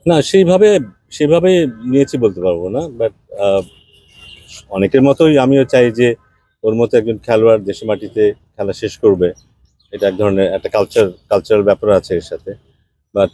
না, সেইভাবে সেভাবে নিয়েছি বলতে পারবো না, বাট অনেকের মতোই আমিও চাই যে ওর মতো একজন খেলোয়াড় দেশে মাটিতে খেলা শেষ করবে। এটা এক ধরনের একটা কালচারাল ব্যাপার আছে এর সাথে। বাট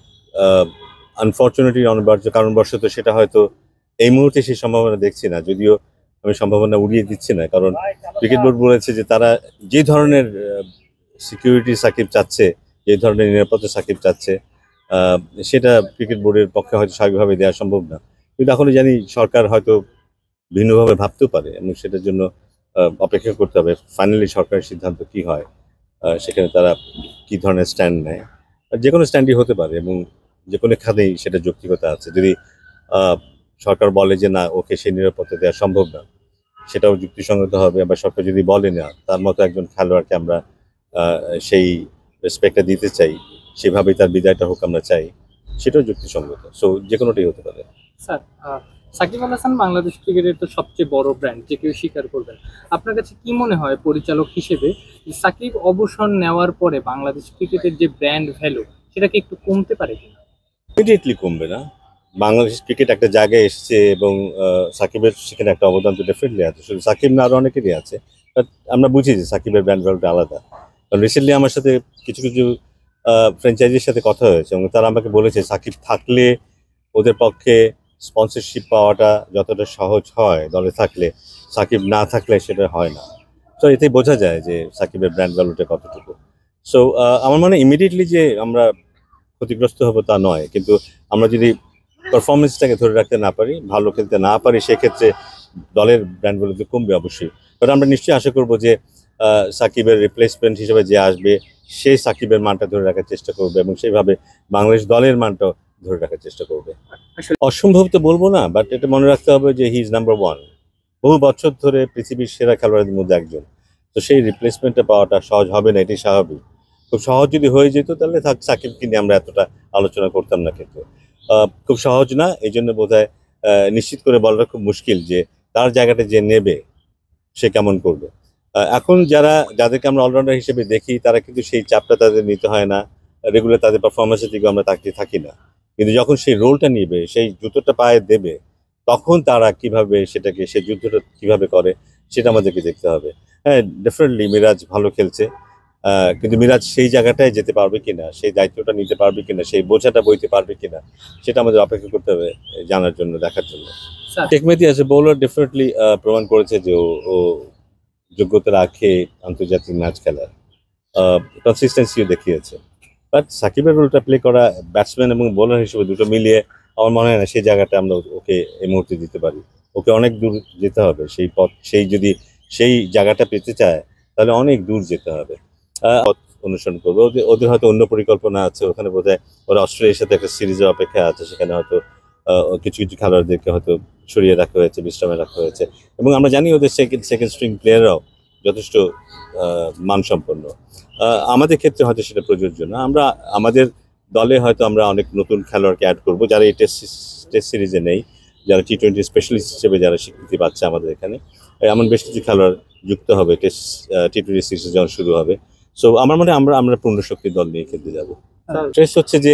আনফর্চুনেটলি অনিবার্য কারণবশত সেটা হয়তো এই মুহূর্তে সেই সম্ভাবনা দেখছি না, যদিও আমি সম্ভাবনা উড়িয়ে দিচ্ছি না, কারণ ক্রিকেট বোর্ড বলেছে যে তারা যে ধরনের সিকিউরিটি সাকিব চাচ্ছে, যে ধরনের নিরাপত্তা সাকিব চাচ্ছে, আহ, সেটা ক্রিকেট বোর্ডের পক্ষে হয়তো স্বাভাবিকভাবে দেওয়া সম্ভব না। কিন্তু এখনো জানি সরকার হয়তো ভিন্নভাবে ভাবতেও পারে, এবং সেটার জন্য অপেক্ষা করতে হবে ফাইনালি সরকারের সিদ্ধান্ত কি হয়। সেখানে তারা কি ধরনের স্ট্যান্ড নেয়। যে কোনো স্ট্যান্ডই হতে পারে, এবং যে কোনো খাতেই সেটা যৌক্তিকতা আছে। যদি আহ, সরকার বলে যে না, ওকে সেই নিরাপত্তা দেওয়া সম্ভব না, সেটাও যুক্তিসঙ্গত হবে। আবার সরকার যদি বলে না, তার মতো একজন খেলোয়াড়কে আমরা আহ, সেই রেসপেক্টটা দিতে চাই, সেভাবেই তার বিদায়টা হোক আমরা চাই, সেটাও যুক্তিসঙ্গত। সো যে কোনোটাই হতে পারে। স্যার, সাকিব আল হাসান বাংলাদেশ ক্রিকেটের তো সবচেয়ে বড় ব্র্যান্ড, যে কেউ স্বীকার করবেন। আপনার কাছে কি মনে হয় পরিচালক হিসেবে, যে সাকিব অবসর নেওয়ার পরে বাংলাদেশ ক্রিকেটের যে ব্র্যান্ড ভ্যালু, সেটা কি একটু কমতে পারে কিনা? ইমিডিয়েটলি কমবে না। বাংলাদেশ ক্রিকেট একটা জায়গায় এসছে, এবং সাকিবের সেখানে একটা অবদান তো ডেফিনেটলি আছে। শুধু সাকিব না, আরো অনেকেরই আছে। বাট আমরা বুঝি যে সাকিবের ব্র্যান্ড ভ্যালুটা আলাদা। কারণ রিসেন্টলি আমার সাথে কিছু কিছু ফ্র্যাঞ্চাইজির সাথে কথা হয়েছে, এবং তারা আমাকে বলেছে সাকিব থাকলে ওদের পক্ষে স্পন্সরশিপ পাওয়াটা যতটা সহজ হয় দলে থাকলে, সাকিব না থাকলে সেটা হয় না। তো এতে বোঝা যায় যে সাকিবের ব্র্যান্ড ভ্যালুটা কতটুকু। সো আমার মনে হয় ইমিডিয়েটলি যে আমরা ক্ষতিগ্রস্ত হবো তা নয়, কিন্তু আমরা যদি পারফরমেন্সটাকে ধরে রাখতে না পারি, ভালো খেলতে না পারি, সেক্ষেত্রে দলের ব্র্যান্ড ভ্যালু তো কমবে অবশ্যই। বাট আমরা নিশ্চয়ই আশা করবো যে সাকিবের রিপ্লেসমেন্ট হিসেবে যে আসবে, সেই সাকিবের মানটা ধরে রাখার চেষ্টা করবে, এবং সেইভাবে বাংলাদেশ দলের মানটাও ধরে রাখার চেষ্টা করবে। আসলে অসম্ভব তো বলবো না, বাট এটা মনে রাখতে হবে যে হি ইজ নাম্বার ওয়ান। বহু বছর ধরে পৃথিবীর সেরা খেলোয়াড়দের মধ্যে একজন। তো সেই রিপ্লেসমেন্টটা পাওয়াটা সহজ হবে না, এটি স্বাভাবিক। খুব সহজ যদি হয়ে যেত তাহলে সাকিবকে নিয়ে আমরা এতটা আলোচনা করতাম না, কিন্তু খুব সহজ না। এই জন্য বোধহয় নিশ্চিত করে বলাটা খুব মুশকিল যে তার জায়গাটা যে নেবে সে কেমন করবে। এখন যাদেরকে আমরা অলরাউন্ডার হিসেবে দেখি, তারা কিন্তু সেই চাপটা তাদের নিতে হয় না। রেগুলার তাদের পারফরমেন্সের দিকে আমরা তাকিয়ে থাকি না। কিন্তু যখন সেই রোলটা নিবে, সেই জুতোটা পায়ে দেবে, তখন তারা কিভাবে সেটাকে, সেই যুদ্ধটা কিভাবে করে, সেটা আমাদেরকে দেখতে হবে। হ্যাঁ, ডেফিনেটলি মিরাজ ভালো খেলছে, কিন্তু মিরাজ সেই জায়গাটায় যেতে পারবে কিনা, সেই দায়িত্বটা নিতে পারবে কিনা, সেই বোঝাটা বইতে পারবে কিনা, সেটা আমাদের অপেক্ষা করতে হবে জানার জন্য, দেখার জন্য। Sir, take Mehedi as a bowler definitely প্রমাণ করেছে যে ও যোগ্যতা রাখে আন্তর্জাতিক ম্যাচ খেলার। কনসিস্টেন্সিও দেখিয়েছে। বাট সাকিবের রোলটা প্লে করা ব্যাটসম্যান এবং বোলার হিসেবে দুটো মিলিয়ে আমার মনে হয় না সেই জায়গাটা আমরা ওকে এই মুহূর্তে দিতে পারি। ওকে অনেক দূর যেতে হবে, সেই পথ, সেই যদি সেই জায়গাটা পেতে চায় তাহলে অনেক দূর যেতে হবে। পথ অনুসরণ করবে। ওদের ওদের হয়তো অন্য পরিকল্পনা আছে ওখানে, বোধহয় ওরা অস্ট্রেলিয়ার সাথে একটা সিরিজের অপেক্ষা আছে, সেখানে হয়তো কিছু কিছু খেলোয়াড়দেরকে হয়তো সরিয়ে রাখা হয়েছে, বিশ্রামে রাখা হয়েছে। এবং আমরা জানি ওদের সেকেন্ড সেকেন্ড স্ট্রিং প্লেয়াররাও যথেষ্ট মানসম্পন্ন। আমাদের ক্ষেত্রে হয়তো সেটা প্রযোজ্য না। আমরা আমাদের দলে হয়তো আমরা অনেক নতুন খেলোয়াড়কে অ্যাড করব, যারা এই টেস্ট সিরিজে নেই, যারা টি-20 স্পেশালিস্ট হিসেবে যারা স্বীকৃতি পাচ্ছে আমাদের এখানে। এমন বেশ কিছু খেলোয়াড় যুক্ত হবে টেস্ট টি-20 সিরিজ যখন শুরু হবে। সো আমার মনে হয় আমরা আমরা পূর্ণ শক্তির দল নিয়ে খেলতে যাব। স্ট্রেস হচ্ছে যে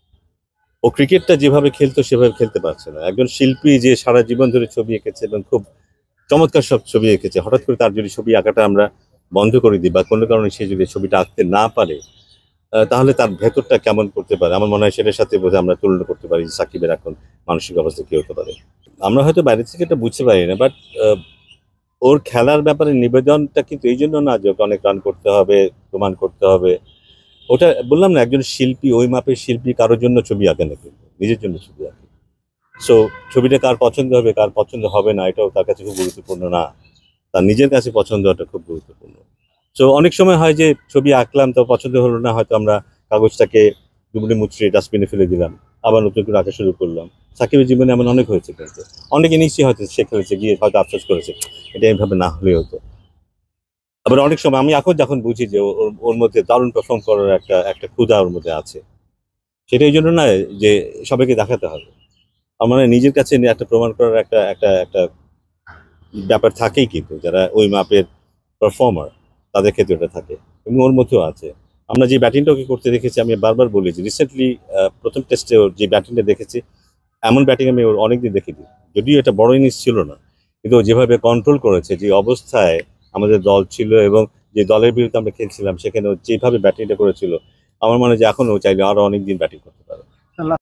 ও ক্রিকেটটা যেভাবে খেলতো সেভাবে খেলতে পারছে না। একজন শিল্পী যে সারা জীবন ধরে ছবি এঁকেছে এবং খুব চমৎকার সব ছবি এঁকেছে, হঠাৎ করে তার যদি ছবি আঁকাটা আমরা বন্ধ করে দিই, বা কোনো কারণে সে যদি ছবিটা আঁকতে না পারে, তাহলে তার ভেতরটা কেমন করতে পারে। আমার মনে হয় সেটার সাথে বোধহয় আমরা তুলনা করতে পারি যে সাকিবের এখন মানসিক অবস্থা কি হতে পারে। আমরা হয়তো বাইরে থেকে এটা বুঝতে পারি না, বাট ওর খেলার ব্যাপারে নিবেদনটা কিন্তু এই জন্য না যে ওকে অনেক রান করতে হবে, প্রমাণ করতে হবে। ওটা বললাম না, একজন শিল্পী, ওই মাপের শিল্পী কারোর জন্য ছবি আঁকে না, কিন্তু নিজের জন্য ছবি আঁকে। সো ছবিটা কার পছন্দ হবে কার পছন্দ হবে না, এটাও তার কাছে খুব গুরুত্বপূর্ণ না। তার নিজের কাছে পছন্দ হওয়াটা খুব গুরুত্বপূর্ণ। সো অনেক সময় হয় যে ছবি আঁকলাম, তো পছন্দ হলো না, হয়তো আমরা কাগজটাকে দুমড়ে মুচড়ে ডাস্টবিনে ফেলে দিলাম, আবার নতুন করে আঁকা শুরু করলাম। সাকিবের জীবনে এমন অনেক হয়েছে, কিন্তু অনেকে নিশ্চয়ই হয়তো সে খেলেছে গিয়ে হয়তো আফসোস করেছে এটা এইভাবে না হলে হতো। আবার অনেক সময় আমি এখন যখন বুঝি যে ওর ওর মধ্যে দারুণ পারফর্ম করার একটা একটা ক্ষুধা ওর মধ্যে আছে, সেটা এই জন্য না যে সবাইকে দেখাতে হবে। আমার মনে হয় নিজের কাছে একটা প্রমাণ করার একটা একটা একটা ব্যাপার থাকেই, কিন্তু যারা ওই মাপের পারফর্মার তাদের ক্ষেত্রে ওটা থাকে, এবং ওর মধ্যেও আছে। আমরা যে ব্যাটিংটা ওকে করতে দেখেছি, আমি বারবার বলেছি রিসেন্টলি প্রথম টেস্টে ওর যে ব্যাটিংটা দেখেছি, এমন ব্যাটিং আমি ওর অনেকদিন দেখিনি। যদিও এটা বড় ইনিংস ছিল না, কিন্তু ও যেভাবে কন্ট্রোল করেছে, যে অবস্থায় আমাদের দল ছিল এবং যে দলের বিরুদ্ধে আমরা খেলছিলাম, সেখানে ও যেভাবে ব্যাটিংটা করেছিল, আমার মনে হয় যে এখন ও চাইলে আরো অনেকদিন ব্যাটিং করতে পারে।